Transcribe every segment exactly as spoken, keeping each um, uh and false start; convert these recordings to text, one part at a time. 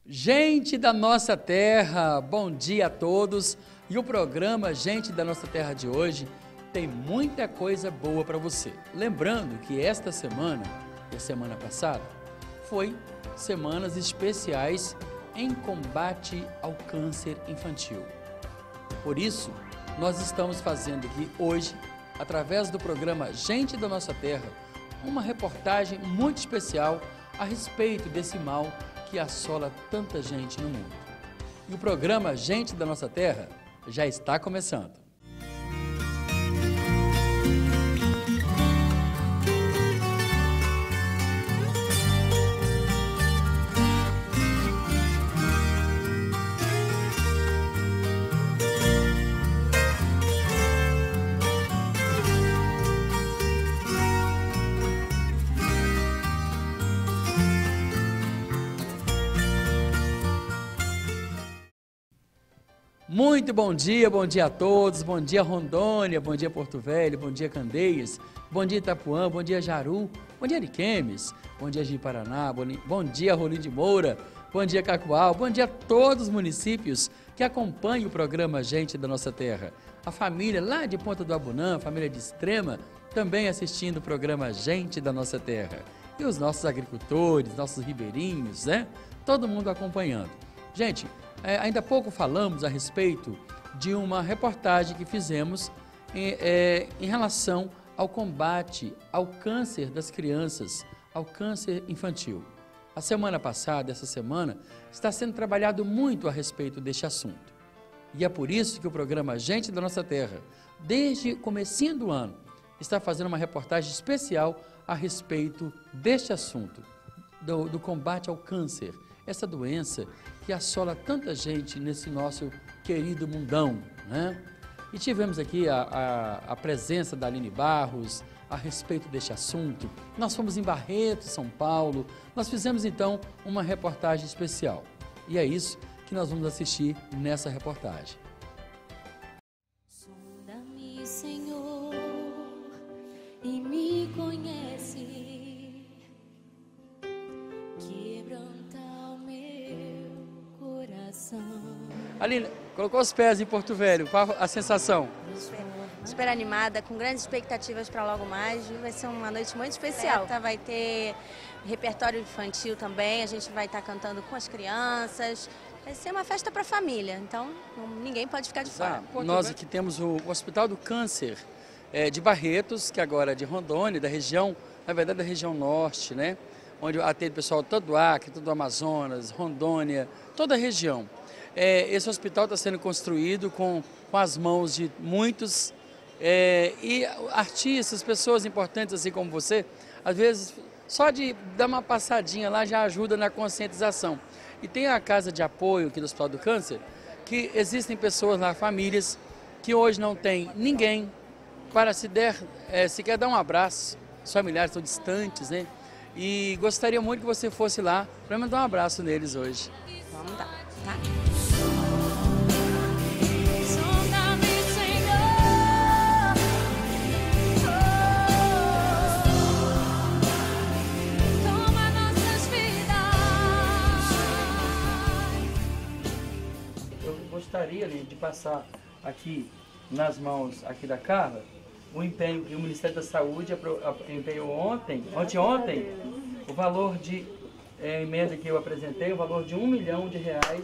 Gente da nossa terra, bom dia a todos. E o programa Gente da Nossa Terra de hoje tem muita coisa boa para você. Lembrando que esta semana e a semana passada foi semanas especiais em combate ao câncer infantil. Por isso, nós estamos fazendo aqui hoje, através do programa Gente da Nossa Terra, uma reportagem muito especial a respeito desse mal que assola tanta gente no mundo. E o programa Gente da Nossa Terra já está começando. Muito bom dia, bom dia a todos, bom dia Rondônia, bom dia Porto Velho, bom dia Candeias, bom dia Itapuã, bom dia Jaru, bom dia Ariquemes, bom dia Ji-Paraná, bom dia Rolim de Moura, bom dia Cacoal, bom dia a todos os municípios que acompanham o programa Gente da Nossa Terra. A família lá de Ponta do Abunã, a família de Extrema, também assistindo o programa Gente da Nossa Terra. E os nossos agricultores, nossos ribeirinhos, né? Todo mundo acompanhando. Gente, É, ainda há pouco falamos a respeito de uma reportagem que fizemos em, é, em relação ao combate ao câncer das crianças, ao câncer infantil. A semana passada, essa semana, está sendo trabalhado muito a respeito deste assunto. E é por isso que o programa Gente da Nossa Terra, desde o comecinho do ano, está fazendo uma reportagem especial a respeito deste assunto, do, do combate ao câncer, essa doença que assola tanta gente nesse nosso querido mundão, né? E tivemos aqui a, a, a presença da Aline Barros a respeito deste assunto. Nós fomos em Barreto, São Paulo, nós fizemos então uma reportagem especial. E é isso que nós vamos assistir nessa reportagem. Sonda-me, Senhor, e me conhece. Aline, colocou os pés em Porto Velho, qual a sensação? Super, super animada, com grandes expectativas para logo mais. Vai ser uma noite muito especial. Vai ter repertório infantil também, a gente vai estar cantando com as crianças. Vai ser uma festa para a família, então ninguém pode ficar de fora. Ah, nós aqui temos o Hospital do Câncer é, de Barretos, que agora é de Rondônia, da região, na verdade da região norte, né? Onde atende o pessoal todo do Acre, todo do Amazonas, Rondônia, toda a região. É, esse hospital está sendo construído com, com as mãos de muitos é, e artistas, pessoas importantes assim como você, às vezes só de dar uma passadinha lá já ajuda na conscientização. E tem a casa de apoio aqui do Hospital do Câncer, que existem pessoas lá, famílias, que hoje não tem ninguém para se der, é, se quer dar um abraço, os familiares estão distantes, né? E gostaria muito que você fosse lá para me dar um abraço neles hoje. Vamos dar, tá? Eu gostaria de passar aqui nas mãos aqui da Carla o empenho que o Ministério da Saúde empenhou ontem, ontem, ontem, o valor de é, emenda que eu apresentei, o valor de um milhão de reais.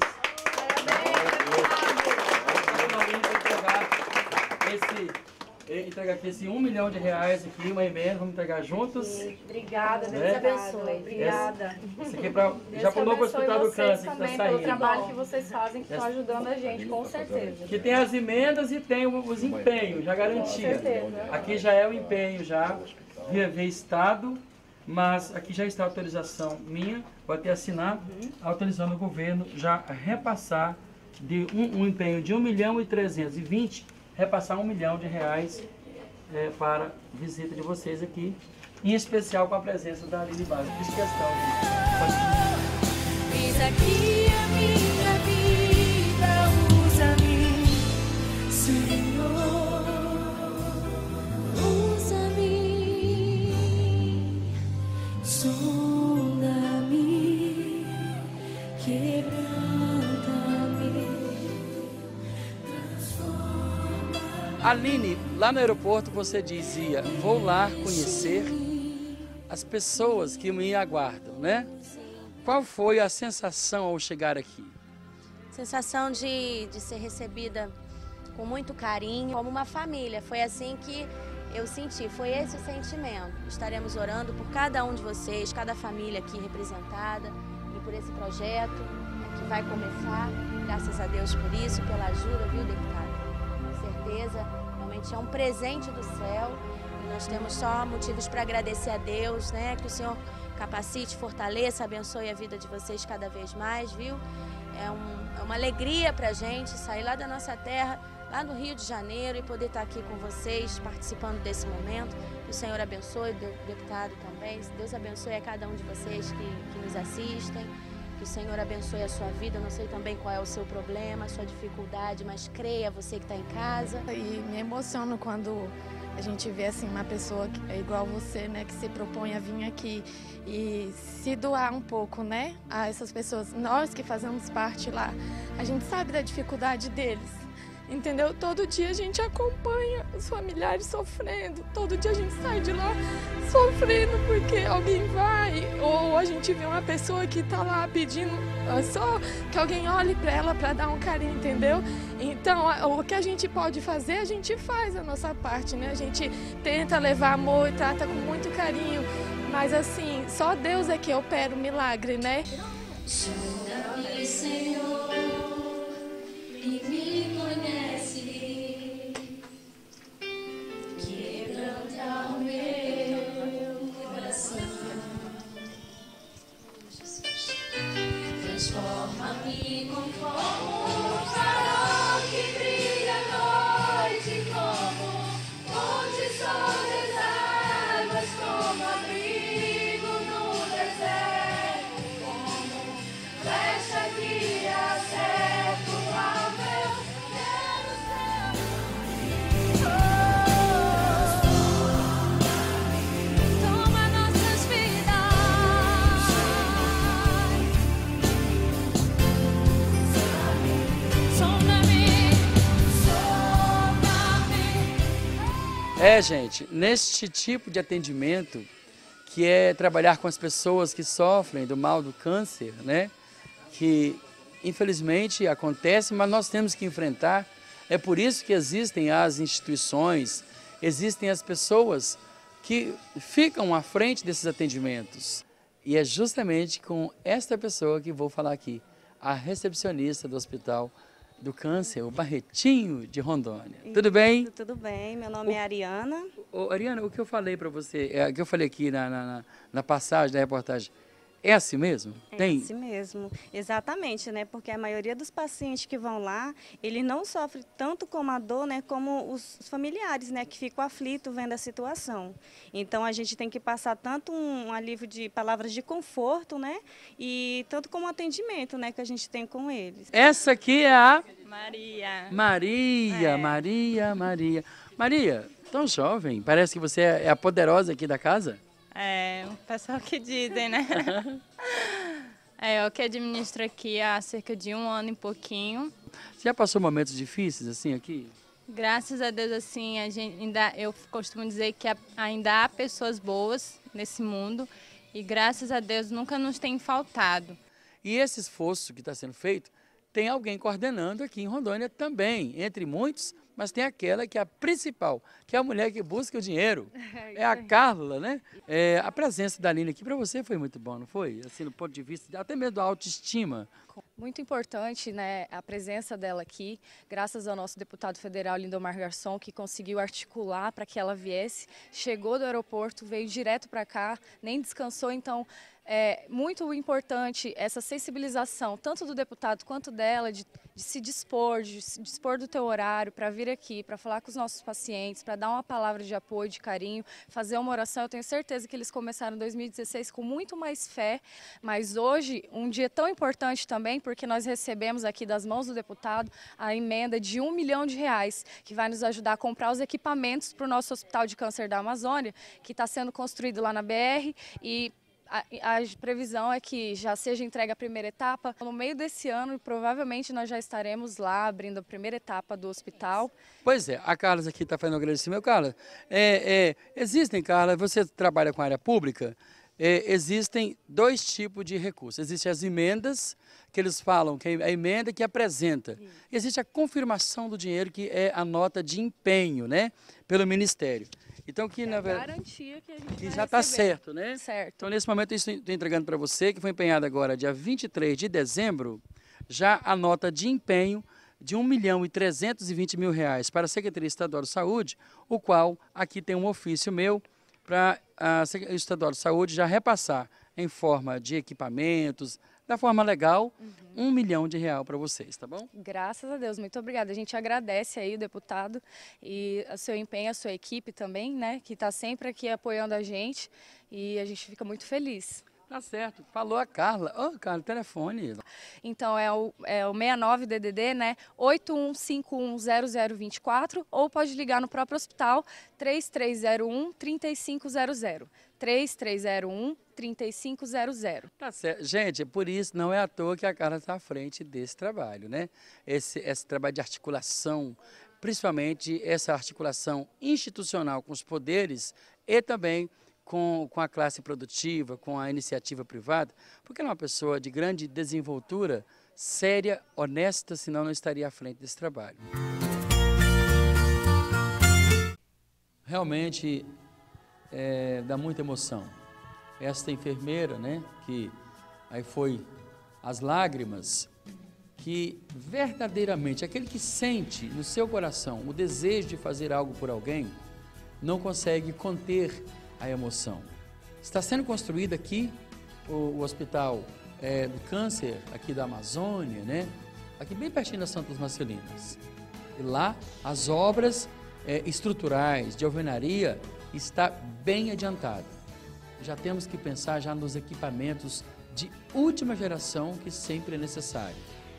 Esse, entregar aqui esse um milhão de reais aqui, uma emenda, vamos entregar juntos. Obrigada, Deus né? abençoe. Obrigada. Isso aqui é pra, já pulou para o Hospital do Câncer que está saindo. Pelo trabalho que vocês fazem, que estão ajudando a gente, com certeza. Que tem as emendas e tem os empenhos, já garantia. Com certeza. Aqui já é o empenho, já, via, via Estado, mas aqui já está a autorização minha, vou até assinar, uhum. autorizando o governo já repassar de um, um empenho de um milhão e trezentos e vinte, repassar um milhão de reais é, para a visita de vocês aqui, em especial com a presença da Aline Barros. Fiz questão de... Eis aqui a minha vida, usa-me, Senhor, usa-me, sonda-me, quebra Aline, lá no aeroporto você dizia, vou lá conhecer as pessoas que me aguardam, né? Sim. Qual foi a sensação ao chegar aqui? Sensação de, de ser recebida com muito carinho, como uma família. Foi assim que eu senti, foi esse o sentimento. Estaremos orando por cada um de vocês, cada família aqui representada e por esse projeto que vai começar. Graças a Deus por isso, pela ajuda, viu, deputado? Com certeza, realmente é um presente do céu e nós temos só motivos para agradecer a Deus, né? Que o Senhor capacite, fortaleça, abençoe a vida de vocês cada vez mais, viu? É, um, é uma alegria para a gente sair lá da nossa terra, lá no Rio de Janeiro, e poder estar aqui com vocês, participando desse momento. Que o Senhor abençoe, o deputado também. Deus abençoe a cada um de vocês que, que nos assistem. Que o Senhor abençoe a sua vida. Eu não sei também qual é o seu problema, a sua dificuldade, mas creia, você que está em casa. E me emociono quando a gente vê assim uma pessoa que é igual você, né, que se propõe a vir aqui e se doar um pouco, né, a essas pessoas. Nós que fazemos parte lá, a gente sabe da dificuldade deles. Entendeu? Todo dia a gente acompanha os familiares sofrendo, todo dia a gente sai de lá sofrendo porque alguém vai, ou a gente vê uma pessoa que está lá pedindo só que alguém olhe para ela para dar um carinho, entendeu? Então, o que a gente pode fazer, a gente faz a nossa parte, né? A gente tenta levar amor e trata com muito carinho, mas assim, só Deus é que opera o milagre, né? Chama-me, Senhor, e me conhece, quebranta o meu coração. Transforma-me conforme um farol que brilha à noite, como onde sobre as águas, como abrigo no deserto, como flecha que acerta o alvo. Toma nossas vidas, sonda-me, sonda-me. É, gente, neste tipo de atendimento, que é trabalhar com as pessoas que sofrem do mal do câncer, né? Que infelizmente acontece, mas nós temos que enfrentar. É por isso que existem as instituições, existem as pessoas que ficam à frente desses atendimentos. E é justamente com esta pessoa que vou falar aqui, a recepcionista do Hospital do Câncer, o Barretinho de Rondônia. Tudo bem? Tudo bem, meu nome é Ariana. Ô, Ariana, o que eu falei para você, é, o que eu falei aqui na, na, na passagem da reportagem, é assim mesmo? É Tem? assim mesmo, exatamente, né? Porque a maioria dos pacientes que vão lá, eles não sofrem tanto com a dor, né? Como os familiares, né? Que ficam aflitos vendo a situação. Então a gente tem que passar tanto um alívio de palavras de conforto, né? E tanto como atendimento, né? Que a gente tem com eles. Essa aqui é a Maria. Maria, É. Maria, Maria. Maria, tão jovem, parece que você é a poderosa aqui da casa? É, o pessoal que dizem, né? É, eu que administro aqui há cerca de um ano e pouquinho. Você já passou momentos difíceis assim aqui? Graças a Deus, assim, a gente ainda, eu costumo dizer que há- ainda há pessoas boas nesse mundo e graças a Deus nunca nos tem faltado. E esse esforço que está sendo feito, tem alguém coordenando aqui em Rondônia também, entre muitos, mas tem aquela que é a principal, que é a mulher que busca o dinheiro. É a Carla, né? É, a presença da Aline aqui para você foi muito bom, não foi? Assim, do ponto de vista, até mesmo da autoestima. Muito importante, né, a presença dela aqui, graças ao nosso deputado federal Lindomar Garçom, que conseguiu articular para que ela viesse, chegou do aeroporto, veio direto para cá, nem descansou, então é muito importante essa sensibilização, tanto do deputado quanto dela, de, de se dispor, de se dispor do teu horário para vir aqui, para falar com os nossos pacientes, para dar uma palavra de apoio, de carinho, fazer uma oração. Eu tenho certeza que eles começaram em dois mil e dezesseis com muito mais fé, mas hoje, um dia tão importante também, porque nós recebemos aqui das mãos do deputado a emenda de um milhão de reais, que vai nos ajudar a comprar os equipamentos para o nosso Hospital de Câncer da Amazônia, que está sendo construído lá na B R, e A, a previsão é que já seja entregue a primeira etapa no meio desse ano e provavelmente nós já estaremos lá abrindo a primeira etapa do hospital. Pois é, a Carla aqui está fazendo um agradecimento. Carla, é, é, existem, Carla, você trabalha com a área pública, é, existem dois tipos de recursos. Existem as emendas, que eles falam que é a emenda que apresenta. E existe a confirmação do dinheiro, que é a nota de empenho, né, pelo Ministério. Então, que, é na verdade, garantia que a gente que vai já está receber. certo, né? Certo. Então, nesse momento, eu estou entregando para você, que foi empenhado agora, dia vinte e três de dezembro, já a nota de empenho de um milhão e trezentos e vinte mil reais para a Secretaria Estadual de Saúde, o qual aqui tem um ofício meu para a Secretaria Estadual de Saúde já repassar em forma de equipamentos, da forma legal, uhum. um milhão de real para vocês, tá bom? Graças a Deus, muito obrigada. A gente agradece aí o deputado e o seu empenho, a sua equipe também, né, que está sempre aqui apoiando a gente e a gente fica muito feliz. Tá certo. Falou a Carla. Ô, oh, Carla, telefone. Então é o, é o sessenta e nove D D D, né? oito um cinco um zero zero dois quatro ou pode ligar no próprio hospital três três zero um, três cinco zero zero. três três zero um, três cinco zero zero. Tá certo. Gente, por isso não é à toa que a Carla está à frente desse trabalho, né? Esse, esse trabalho de articulação, principalmente essa articulação institucional com os poderes e também Com, com a classe produtiva, com a iniciativa privada, porque ela é uma pessoa de grande desenvoltura, séria, honesta, senão não estaria à frente desse trabalho. Realmente é, dá muita emoção. Esta enfermeira, né, que aí foi as lágrimas, que verdadeiramente aquele que sente no seu coração o desejo de fazer algo por alguém, não consegue conter a emoção. Está sendo construído aqui o, o hospital é, do câncer, aqui da Amazônia, né? Aqui bem pertinho das Santas Marcelinas. E lá as obras é, estruturais de alvenaria está bem adiantada. Já temos que pensar já nos equipamentos de última geração que sempre é necessário.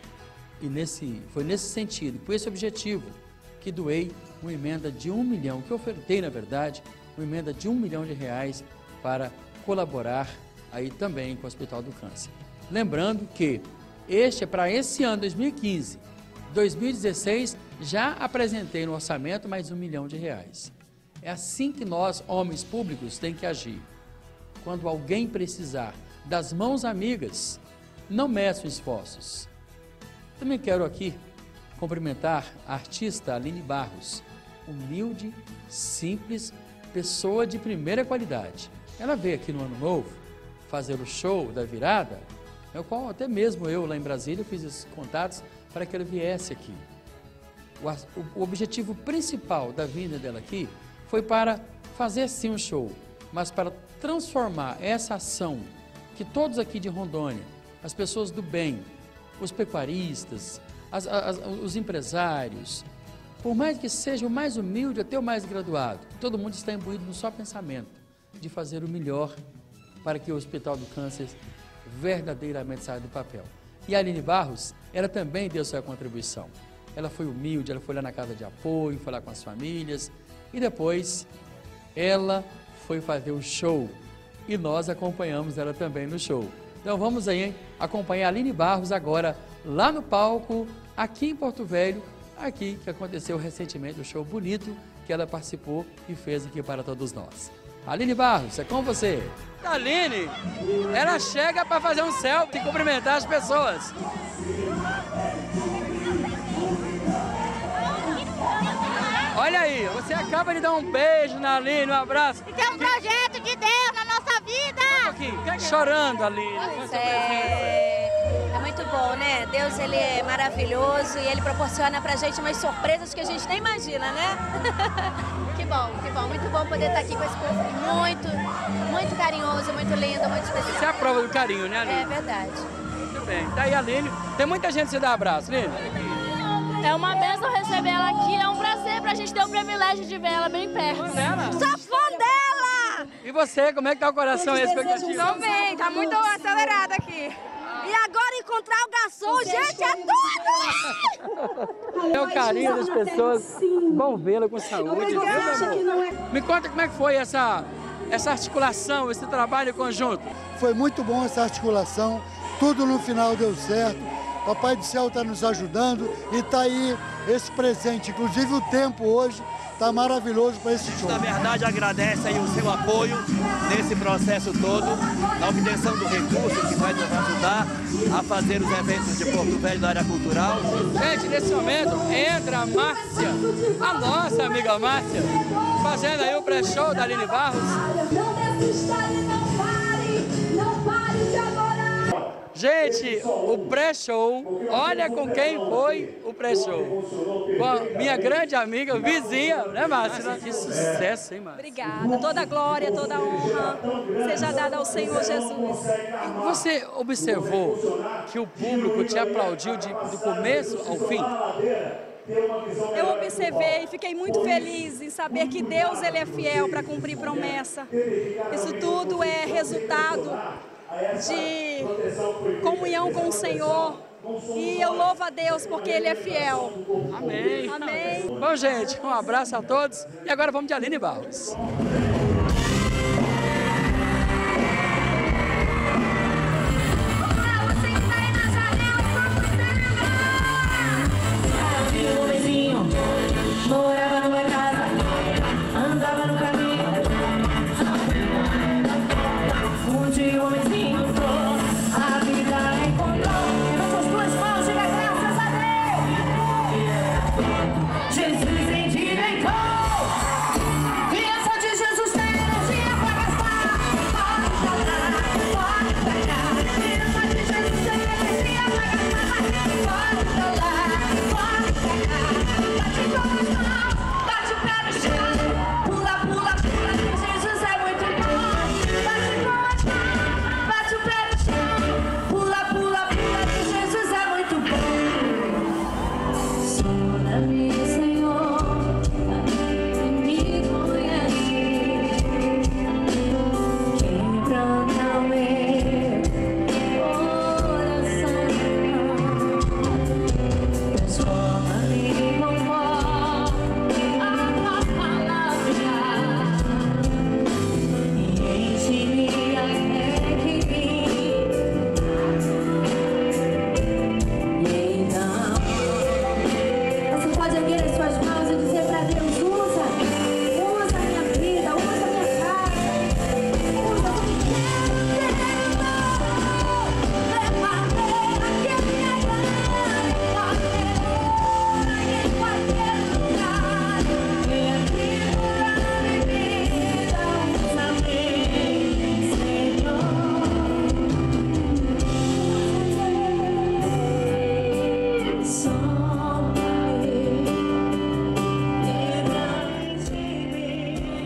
E nesse, foi nesse sentido, com esse objetivo, que doei uma emenda de um milhão, que ofertei na verdade, uma emenda de um milhão de reais para colaborar aí também com o Hospital do Câncer. Lembrando que este é para esse ano, dois mil e quinze. dois mil e dezesseis, já apresentei no orçamento mais um milhão de reais. É assim que nós, homens públicos, tem que agir. Quando alguém precisar das mãos amigas, não meçam esforços. Também quero aqui cumprimentar a artista Aline Barros, humilde, simples, pessoa de primeira qualidade. Ela veio aqui no Ano Novo fazer o show da virada, no qual até mesmo eu lá em Brasília fiz esses contatos para que ela viesse aqui. O, o, o objetivo principal da vinda dela aqui foi para fazer sim um show, mas para transformar essa ação que todos aqui de Rondônia, as pessoas do bem, os pecuaristas, as, as, os empresários, por mais que seja o mais humilde até o mais graduado, todo mundo está imbuído no só pensamento de fazer o melhor para que o Hospital do Câncer verdadeiramente saia do papel. E a Aline Barros, ela também deu sua contribuição. Ela foi humilde, ela foi lá na casa de apoio, foi lá com as famílias e depois ela foi fazer o show e nós acompanhamos ela também no show. Então vamos aí hein, acompanhar a Aline Barros agora lá no palco, aqui em Porto Velho, aqui que aconteceu recentemente, um show bonito que ela participou e fez aqui para todos nós. Aline Barros, é com você. A Aline, ela chega para fazer um selfie e cumprimentar as pessoas. Olha aí, você acaba de dar um beijo na Aline, um abraço. Isso é um projeto de Deus na nossa vida. Um pouquinho, chorando, Aline. É, é muito bom, né? Deus, ele é maravilhoso e ele proporciona pra gente umas surpresas que a gente nem imagina, né? Que bom, que bom. Muito bom poder estar aqui com esse povo muito, muito carinhoso, muito lindo, muito especial. Isso é a prova do carinho, né, Aline? É verdade. Muito bem. Tá aí a Aline. Tem muita gente que se dá abraço, Aline. É uma bênção receber ela aqui, é um prazer pra gente ter o privilégio de ver ela bem perto. Sou fã dela! E você, como é que tá o coração e a expectativa? Tô bem, tá muito acelerado aqui. E agora encontrar o garçom, gente, é tudo! É o carinho das pessoas, vão vê-la com saúde, viu, meu amor? Me conta como é que foi essa, essa articulação, esse trabalho conjunto? Foi muito bom essa articulação, tudo no final deu certo. Papai do Céu está nos ajudando e está aí esse presente, inclusive o tempo hoje está maravilhoso para esse show. Na verdade, agradece aí o seu apoio nesse processo todo, na obtenção do recurso que vai nos ajudar a fazer os eventos de Porto Velho da área cultural. Gente, nesse momento entra a Márcia, a nossa amiga Márcia, fazendo aí o pré-show da Aline Barros. Gente, o pré-show, olha com quem foi o pré-show. Com a minha grande amiga, vizinha, né, Márcia? Que sucesso, hein, Márcia? Obrigada. Toda glória, toda honra seja dada ao Senhor Jesus. Você observou que o público te aplaudiu de, do começo ao fim? Eu observei e fiquei muito feliz em saber que Deus ele é fiel para cumprir promessa. Isso tudo é resultado de comunhão com o Senhor e eu louvo a Deus porque Ele é fiel. Amém. Amém. Bom, gente, um abraço a todos e agora vamos de Aline Barros. Morava numa casa, andava no caminho. Um dia o homenzinho entrou, a vida encontrou. Com suas duas mãos, diga graças a Deus. Jesus endireitou. Criança de Jesus tem energia pra gastar. Pode pra lá, pode pra cá. Criança de Jesus tem energia pra gastar. Pode pra lá, pode pra cá. Bate com as mãos, bate o pé no chão. Pula, pula, pula, que Jesus é muito bom. Bate com as mãos, bate o pé no chão. Pula, pula, pula, que Jesus é muito bom. Sonda-me, Senhor, e me conhece. Quebranta o meu coração. Transforma-me conforme a tua palavra e enche-me até que vim. E então, você pode erguer as suas mãos e dizer para Deus: usa, usa a minha vida, usa a minha casa, usa o que quer, leva-me aqui me agarra, em qualquer lugar, e aqui na minha vida, usa-me, Senhor. Só-me, livra-me de mim.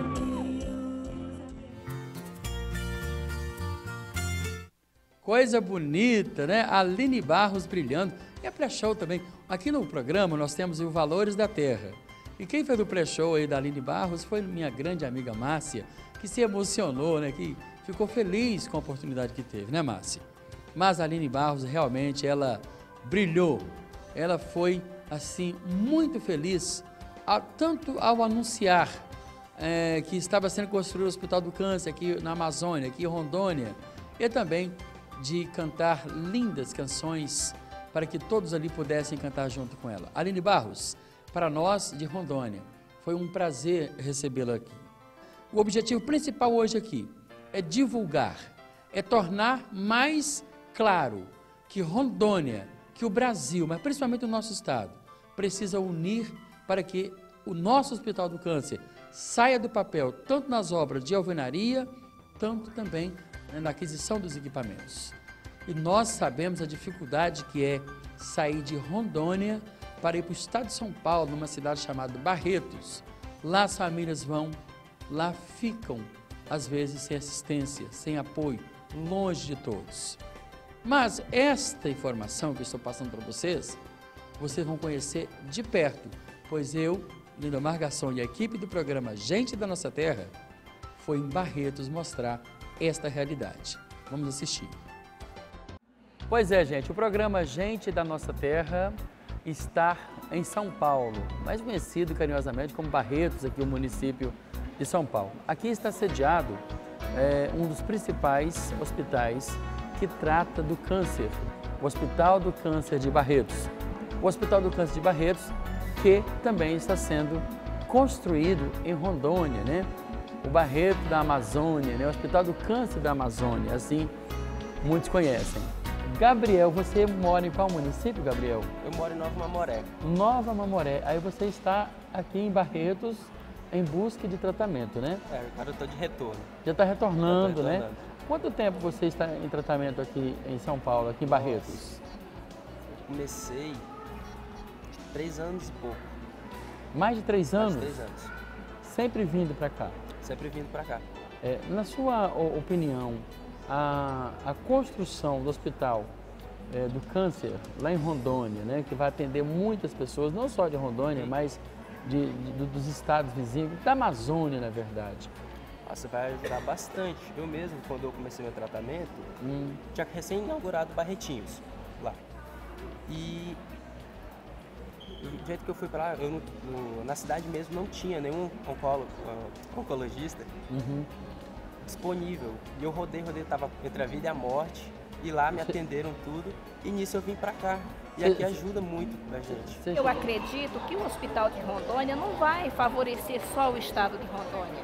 Coisa bonita, né? Aline Barros brilhando. E a pré-show também. Aqui no programa nós temos o Valores da Terra. E quem fez o pré-show aí da Aline Barros foi minha grande amiga Márcia, que se emocionou, né? Que ficou feliz com a oportunidade que teve, né, Márcia? Mas a Aline Barros realmente, ela brilhou. Ela foi, assim, muito feliz, a- tanto ao anunciar eh, que estava sendo construído o Hospital do Câncer aqui na Amazônia, aqui em Rondônia, e também de cantar lindas canções para que todos ali pudessem cantar junto com ela. Aline Barros, para nós de Rondônia, foi um prazer recebê-la aqui. O objetivo principal hoje aqui é divulgar, é tornar mais claro que Rondônia, que o Brasil, mas principalmente o nosso estado, precisa unir para que o nosso Hospital do Câncer saia do papel, tanto nas obras de alvenaria, tanto também, né, na aquisição dos equipamentos. E nós sabemos a dificuldade que é sair de Rondônia para ir para o estado de São Paulo, numa cidade chamada Barretos. Lá as famílias vão, lá ficam, às vezes sem assistência, sem apoio, longe de todos. Mas esta informação que eu estou passando para vocês, vocês vão conhecer de perto, pois eu, Lindomar Garçom e a equipe do programa Gente da Nossa Terra, foi em Barretos mostrar esta realidade. Vamos assistir. Pois é, gente, o programa Gente da Nossa Terra está em São Paulo, mais conhecido carinhosamente como Barretos, aqui o município de São Paulo. Aqui está sediado é, um dos principais hospitais que trata do câncer, o Hospital do Câncer de Barretos. O Hospital do Câncer de Barretos, que também está sendo construído em Rondônia, né? O Barreto da Amazônia, né? O Hospital do Câncer da Amazônia, assim muitos conhecem. Gabriel, você mora em qual município, Gabriel? Eu moro em Nova Mamoré. Nova Mamoré. Aí você está aqui em Barretos em busca de tratamento, né? É, cara, eu estou de retorno. Já está retornando, Já tô né? retornando. Quanto tempo você está em tratamento aqui em São Paulo, aqui em Barretos? Nossa, eu comecei três anos e pouco. Mais de três anos? Mais de três anos. Sempre vindo para cá? Sempre vindo para cá. É, na sua opinião, a, a construção do hospital é, do câncer lá em Rondônia, né, que vai atender muitas pessoas, não só de Rondônia, mas de, de, dos estados vizinhos, da Amazônia, na verdade. Nossa, vai ajudar bastante. Eu mesmo, quando eu comecei meu tratamento, hum. tinha recém-inaugurado Barretinhos lá. E do jeito que eu fui para lá, eu, no, na cidade mesmo não tinha nenhum oncólogo, uh, oncologista uhum. disponível. E eu rodei, rodei, estava entre a vida e a morte. E lá me atenderam tudo. E nisso eu vim para cá. E aqui ajuda muito a gente. Eu acredito que o Hospital de Rondônia não vai favorecer só o estado de Rondônia.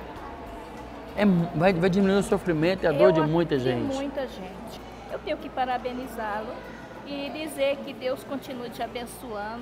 É, vai, vai diminuir o sofrimento e a dor eu de muita de gente. muita gente. Eu tenho que parabenizá-lo e dizer que Deus continue te abençoando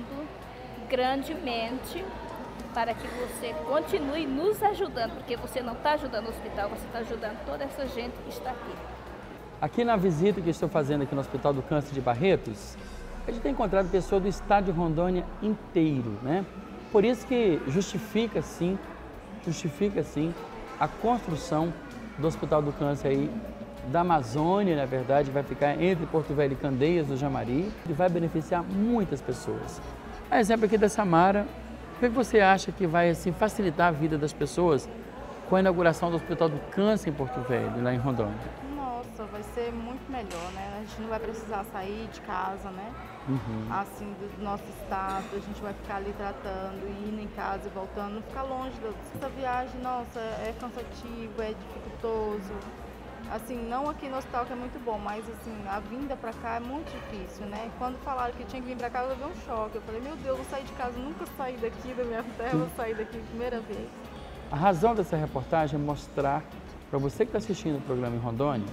grandemente para que você continue nos ajudando, porque você não está ajudando o hospital, você está ajudando toda essa gente que está aqui. Aqui na visita que estou fazendo aqui no Hospital do Câncer de Barretos, a gente tem encontrado pessoas do estado de Rondônia inteiro, né? Por isso que justifica sim, justifica sim a construção do Hospital do Câncer aí da Amazônia, na verdade, vai ficar entre Porto Velho e Candeias do Jamari e vai beneficiar muitas pessoas. A exemplo aqui da Samara, o que você acha que vai assim, facilitar a vida das pessoas com a inauguração do Hospital do Câncer em Porto Velho, lá em Rondônia? Nossa, vai ser muito melhor, né? A gente não vai precisar sair de casa, né? Uhum. Assim, do nosso estado, a gente vai ficar ali tratando, indo em casa e voltando, não ficar longe dessa viagem, nossa, é cansativo, é dificultoso. Assim, não aqui no hospital que é muito bom, mas assim, a vinda pra cá é muito difícil, né? Quando falaram que tinha que vir pra cá, eu levei um choque. Eu falei, meu Deus, vou sair de casa, nunca saí daqui da minha terra, vou sair daqui a primeira vez. A razão dessa reportagem é mostrar para você que está assistindo o programa em Rondônia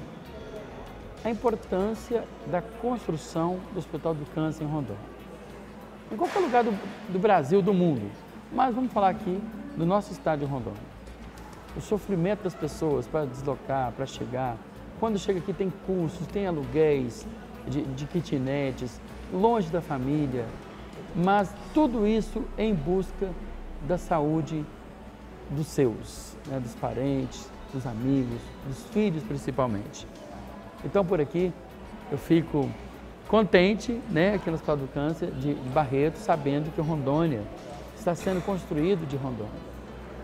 a importância da construção do Hospital do Câncer em Rondônia. Em qualquer lugar do, do Brasil, do mundo, mas vamos falar aqui do nosso estado de Rondônia. O sofrimento das pessoas para deslocar, para chegar. Quando chega aqui tem custos, tem aluguéis de, de kitnets, longe da família, mas tudo isso em busca da saúde dos seus, né, dos parentes, dos amigos, dos filhos principalmente. Então por aqui eu fico contente, né, aqui no Hospital do Câncer de, de Barretos, sabendo que Rondônia está sendo construído de Rondônia.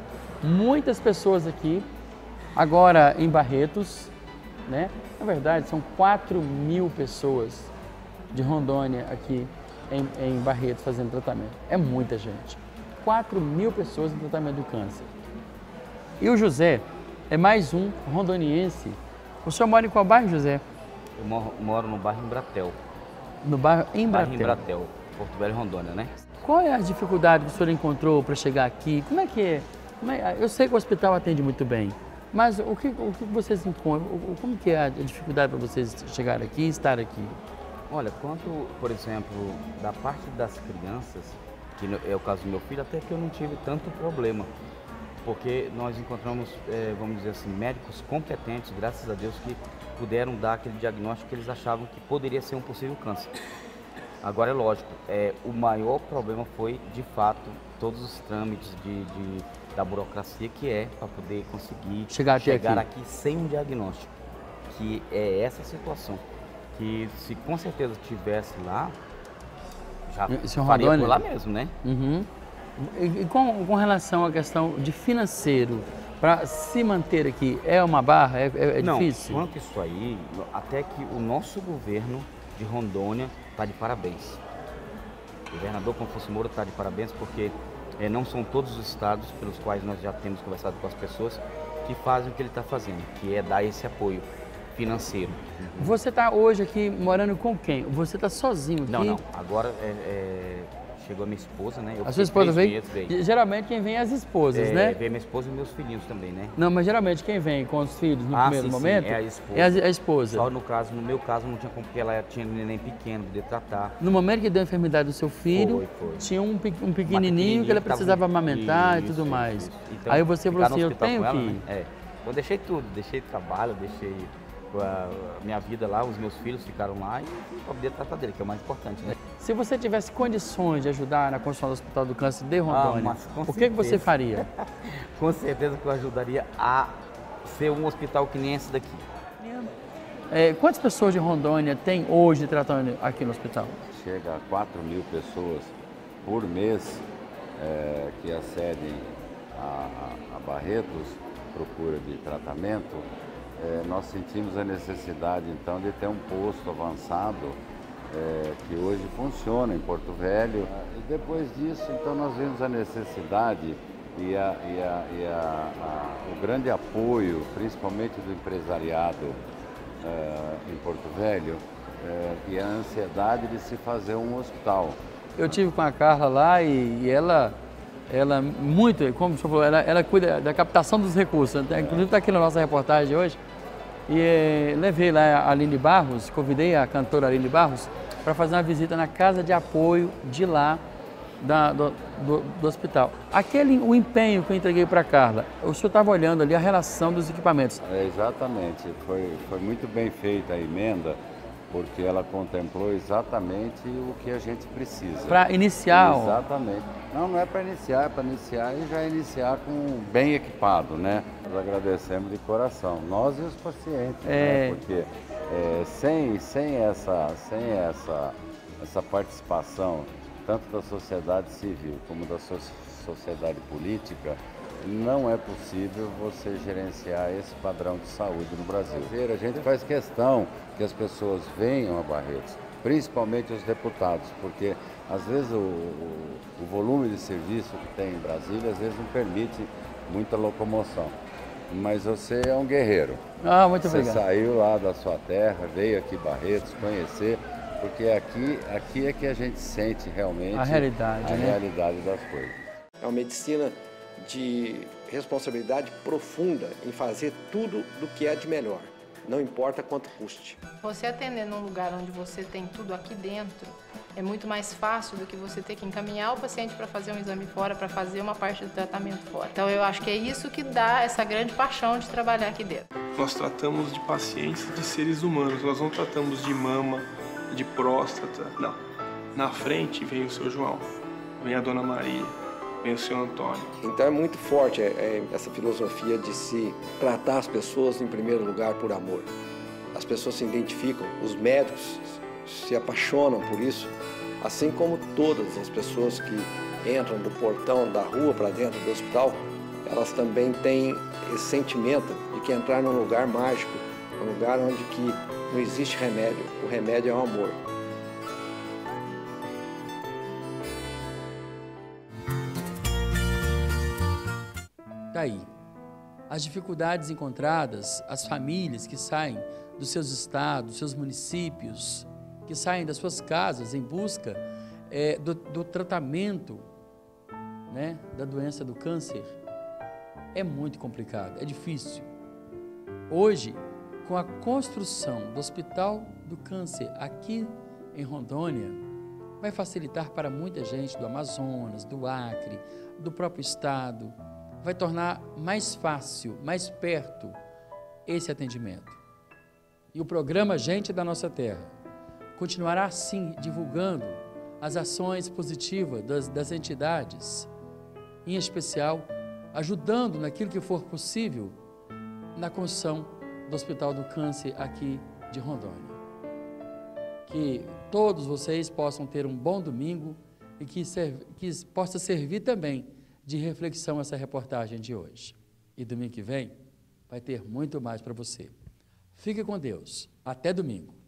Muitas pessoas aqui, agora em Barretos, né? Na verdade, são quatro mil pessoas de Rondônia aqui em, em Barretos fazendo tratamento. É muita gente. quatro mil pessoas em tratamento do câncer. E o José é mais um rondoniense. O senhor mora em qual bairro, José? Eu moro, moro no bairro Embratel. No bairro Embratel? Bairro Embratel, Porto Velho, Rondônia, né? Qual é a dificuldade que o senhor encontrou para chegar aqui? Como é que é? Eu sei que o hospital atende muito bem, mas o que, o que vocês encontram, como que é a dificuldade para vocês chegar aqui e estar aqui? Olha, quanto, por exemplo, da parte das crianças, que é o caso do meu filho, até que eu não tive tanto problema, porque nós encontramos, é, vamos dizer assim, médicos competentes, graças a Deus, que puderam dar aquele diagnóstico que eles achavam que poderia ser um possível câncer. Agora, é lógico, é, o maior problema foi, de fato, todos os trâmites de, de, da burocracia que é para poder conseguir chegar, chegar aqui. aqui sem um diagnóstico, que é essa situação, que se com certeza tivesse lá, já Senhor faria Rondônia? por lá mesmo, né? Uhum. E, e com, com relação à questão de financeiro, para se manter aqui, é uma barra, é, é, é Não, difícil? Quanto isso aí, até que o nosso governo de Rondônia está de parabéns. O governador Confúcio Moura está de parabéns porque É, não são todos os estados pelos quais nós já temos conversado com as pessoas que fazem o que ele está fazendo, que é dar esse apoio financeiro. Você está hoje aqui morando com quem? Você está sozinho aqui? Não, não. Agora é, é, chegou a minha esposa, né? Eu a sua esposa veio? veio? Geralmente quem vem é as esposas, é, né? Veio minha esposa e meus filhinhos também, né? Não, mas geralmente quem vem com os filhos no ah, primeiro sim, momento sim, é a esposa. É a, a esposa. Só no caso, no meu caso, não tinha como, porque ela tinha neném pequeno, poder tratar. No momento que deu a enfermidade do seu filho, foi, foi. tinha um, um pequenininho que ela precisava tava... amamentar isso, e tudo mais. Isso. Então, aí você falou assim, eu tenho ela, filho. Né? É. Então deixei tudo, deixei trabalho, deixei a minha vida lá, os meus filhos ficaram lá e para poder tratar dele, que é o mais importante, né? Se você tivesse condições de ajudar na construção do Hospital do Câncer de Rondônia, ah, o que, que você faria? Com certeza que eu ajudaria a ser um hospital que nem esse daqui. É, quantas pessoas de Rondônia tem hoje tratando aqui no hospital? Chega a quatro mil pessoas por mês é, que acedem a, a, a Barretos, procura de tratamento. É, nós sentimos a necessidade, então, de ter um posto avançado é, que hoje funciona em Porto Velho. E depois disso, então, nós vimos a necessidade e, a, e, a, e a, a, o grande apoio, principalmente do empresariado é, em Porto Velho, é, e a ansiedade de se fazer um hospital. Eu tive com a Carla lá e, e ela... Ela muito, como o senhor falou, ela, ela cuida da captação dos recursos. Inclusive está aqui na nossa reportagem hoje. E eh, levei lá a Aline Barros, convidei a cantora Aline Barros para fazer uma visita na casa de apoio de lá da, do, do, do hospital. Aquele, o empenho que eu entreguei para a Carla, o senhor estava olhando ali a relação dos equipamentos. É, exatamente, foi, foi muito bem feita a emenda, porque ela contemplou exatamente o que a gente precisa. Para iniciar? Exatamente. Não, não é para iniciar, é para iniciar e já iniciar com bem equipado, né? Nós agradecemos de coração, nós e os pacientes, é... né? Porque é, sem, sem, essa, sem essa, essa participação, tanto da sociedade civil como da so sociedade política, não é possível você gerenciar esse padrão de saúde no Brasil. A gente faz questão que as pessoas venham a Barretos, principalmente os deputados, porque às vezes o, o, o volume de serviço que tem em Brasília, às vezes não permite muita locomoção. Mas você é um guerreiro. Ah, muito você obrigado. Você saiu lá da sua terra, veio aqui Barretos conhecer, porque aqui, aqui é que a gente sente realmente a realidade, a né? realidade das coisas. É uma medicina de responsabilidade profunda em fazer tudo do que é de melhor, não importa quanto custe. Você atender num lugar onde você tem tudo aqui dentro é muito mais fácil do que você ter que encaminhar o paciente para fazer um exame fora, para fazer uma parte do tratamento fora. Então eu acho que é isso que dá essa grande paixão de trabalhar aqui dentro. Nós tratamos de pacientes, de seres humanos, nós não tratamos de mama, de próstata, não. Na frente vem o seu João, vem a Dona Maria, vem o senhor Antônio. Então é muito forte é, é, essa filosofia de se tratar as pessoas em primeiro lugar por amor. As pessoas se identificam, os médicos se apaixonam por isso, assim como todas as pessoas que entram do portão da rua para dentro do hospital, elas também têm esse sentimento de que entrar num lugar mágico, um lugar onde que não existe remédio, o remédio é o amor. Daí, as dificuldades encontradas, as famílias que saem dos seus estados, dos seus municípios, que saem das suas casas em busca é, do, do tratamento, né, da doença do câncer, é muito complicado, é difícil. Hoje, com a construção do Hospital do Câncer aqui em Rondônia, vai facilitar para muita gente do Amazonas, do Acre, do próprio estado, vai tornar mais fácil, mais perto esse atendimento. E o programa Gente da Nossa Terra continuará assim divulgando as ações positivas das, das entidades, em especial ajudando naquilo que for possível na construção do Hospital do Câncer aqui de Rondônia. Que todos vocês possam ter um bom domingo e que, serve, que possa servir também de reflexão essa reportagem de hoje. E domingo que vem vai ter muito mais para você. Fique com Deus. Até domingo.